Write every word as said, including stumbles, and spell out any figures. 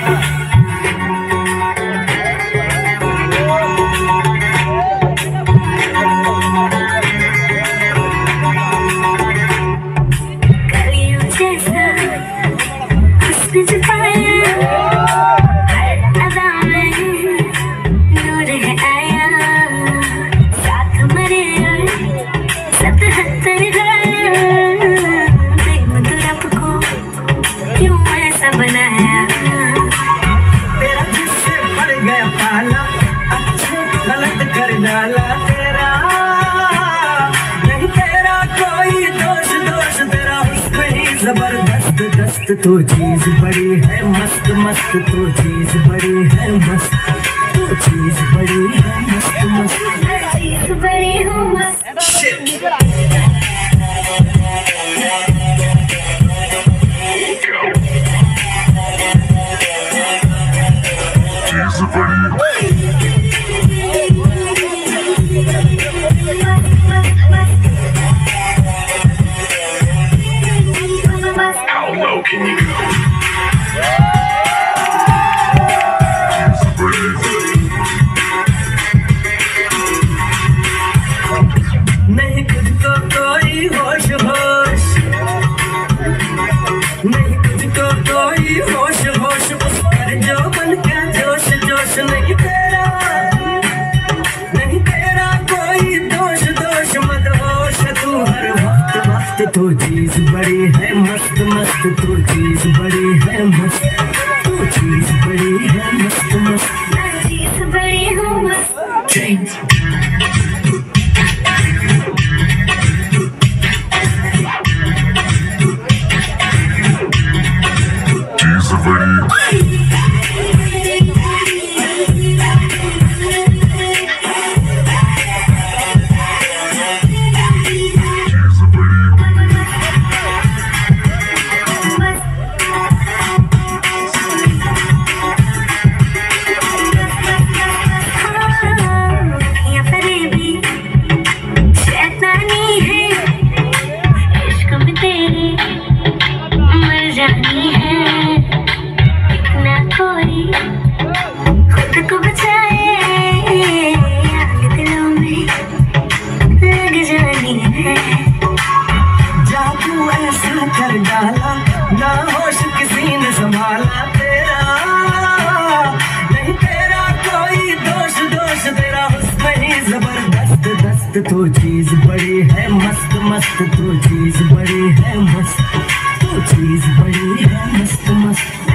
तो चीज बड़ी है मस्त मस्त, तो चीज बड़ी है मस्त, तो चीज बड़ी है मस्त मस्त, चीज बड़ी हो मस्त। Shit. चीज बड़ी How low can you go? नहीं कुछ को कोई होश होश, नहीं कुछ को कोई होश होश, उस पर जो बन के जोश जोश, नहीं तेरा नहीं तेरा कोई दोष दोष, मत होश तू हर वक्त वक्त, तो चीज बड़ी है मस्त मस्त, तो चीज बड़ी है मस्त, तो चीज बड़ी है मस्त मस्त, चीज बड़ी हो मस्त। चीज बड़ी ना होश किसी ने संभाला तेरा, नहीं तेरा कोई दोष दोष, तेरा हुस्न ही जबरदस्त दस्त, तो चीज बड़ी है मस्त मस्त, तो चीज बड़ी है मस्त, तो चीज बड़ी है मस्त मस्त।